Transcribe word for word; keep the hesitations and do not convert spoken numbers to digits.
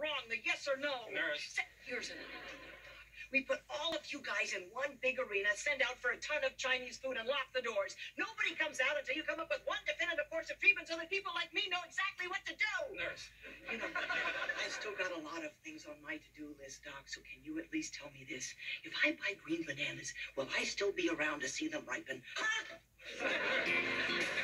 wrong, the yes or no? Nurse. Here's an idea, Doc. We put all of you guys in one big arena, send out for a ton of Chinese food, and lock the doors. Nobody comes out until you come up with one definitive course of treatment so that people like me know exactly what to do. Nurse. You know, I've still got a lot of things on my to-do list, Doc, so can you at least tell me this? If I buy green bananas, will I still be around to see them ripen? Huh?